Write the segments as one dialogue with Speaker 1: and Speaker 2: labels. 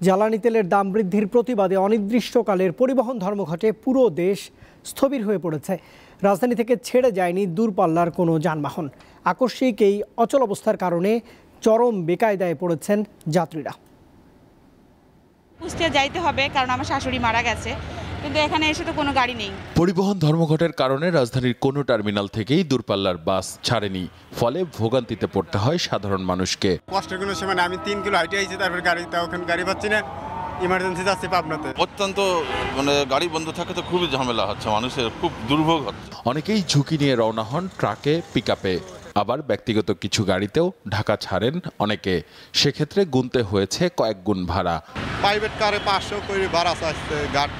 Speaker 1: জ্বালানি তেলের দাম বৃদ্ধির প্রতিবাদে অনির্দিষ্টকালের পরিবহন ধর্মঘটে পুরো দেশ স্থবির হয়ে পড়েছে। রাজধানী থেকে ছেড়ে যায়নি দূরপাল্লার কোনো যানবাহন। আকস্মিক এই অচল অবস্থার কারণে চরম বেকায়দায় পড়েছেন যাত্রীরা।
Speaker 2: কুষ্টিয়া যাইতে হবে, কারণ আমার শাশুড়ি মারা গেছে, কিন্তু এখানে এসে তো কোনো গাড়ি নেই।
Speaker 3: পরিবহন ধর্মঘটের কারণে রাজধানীর কোনো টার্মিনাল থেকেই দূরপাল্লার বাস ছাড়েনি, ফলে ভোগান্তিতে পড়তে হয় সাধারণ মানুষকে।
Speaker 4: কষ্টের কোনো সময় আমি 3 কিলো হাইটে আইছি, তারপর ওখানে গাড়ি পাচ্ছি না, ইমার্জেন্সি যাচ্ছি পাবনাতে।
Speaker 5: অত্যন্ত গাড়ি বন্ধ থাকে তো খুবই ঝামেলা হচ্ছে, মানুষের খুব দুর্ভোগ হচ্ছে।
Speaker 3: অনেকেই ঝুঁকি নিয়ে রওনা হন ট্রাকে, পিকআপে, আবার ব্যক্তিগত কিছু গাড়িতেও ঢাকা ছাড়েন অনেকে। সেক্ষেত্রে গুনতে হয়েছে কয়েক গুণ ভাড়া।
Speaker 4: প্রাইভেট কারে 500 করে ভাড়া চাইছে গাড়ি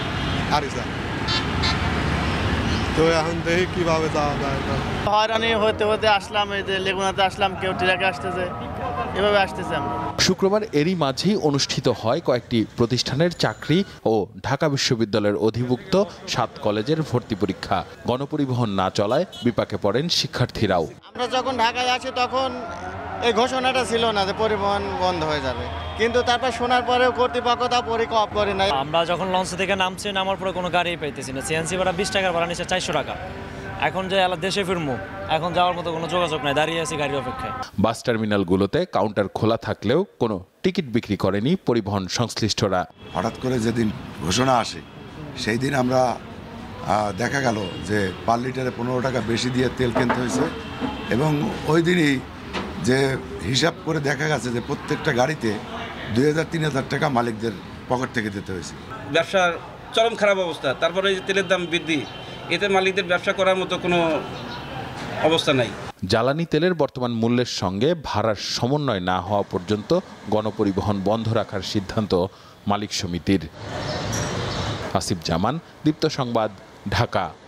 Speaker 4: তো এখন দেখি কিভাবে যাওয়া যায়।
Speaker 6: হয়রানি হতে হতে আসলাম, এই যে লেগুনাতে আসলাম, কেউ ট্রাকে আসতেছে, এভাবে আসতেছে আমরা।
Speaker 3: শুক্রবার এরই মাঝেই অনুষ্ঠিত হয় কয়েকটি প্রতিষ্ঠানের চাকরি ও ঢাকা বিশ্ববিদ্যালয়ের অধিভুক্ত 7 কলেজের ভর্তি পরীক্ষা। গণপরিবহন না চলায় বিপাকে পড়েন শিক্ষার্থীরাও।
Speaker 6: আমরা যখন ঢাকায় আসি তখন এই ঘোষণাটা ছিল না যে পরিবহন বন্ধ হয়ে যাবে, কিন্তু তারপর শোনার পরেও কর্তৃপক্ষ তা পরীক্ষা অফ করে নাই।
Speaker 7: আমরা যখন লঞ্চ থেকে নামছি, নামার পরে কোনো গাড়ি পাইতেছি না। সিএনসি ভাড়া 20 টাকার ভাড়া নিচ্ছে 400 টাকা। এখন যে দেশে ফিরমু, এখন যাওয়ার মতো কোনো যোগাযোগ নাই, দাঁড়িয়ে আছি গাড়ির অপেক্ষায়।
Speaker 3: বাস টার্মিনালগুলোতে কাউন্টার খোলা থাকলেও কোনো টিকিট বিক্রি করেনি পরিবহন সংশ্লিষ্টরা।
Speaker 8: হঠাৎ করে যেদিন ঘোষণা আসে সেই দিন আমরা দেখা গেল যে 5 লিটারে 15 টাকা বেশি দিয়ে তেল কিনতে হয়েছে, এবং ওই দিনই যে হিসাব করে দেখা গেছে যে প্রত্যেকটা গাড়িতে 2000-3000 টাকা মালিকদের পকেট থেকে দিতে হয়েছে।
Speaker 9: ব্যবসার চরম খারাপ অবস্থা। তারপরে এই যে তেলের দাম বৃদ্ধি, এতে মালিকদের ব্যবসা করার মতো কোনো অবস্থা নাই।
Speaker 3: জ্বালানি তেলের বর্তমান মূল্যের সঙ্গে ভাড়ার সমন্বয় না হওয়া পর্যন্ত গণপরিবহন বন্ধ রাখার সিদ্ধান্ত মালিক সমিতির। আসিফ জামান, দীপ্ত সংবাদ, ঢাকা।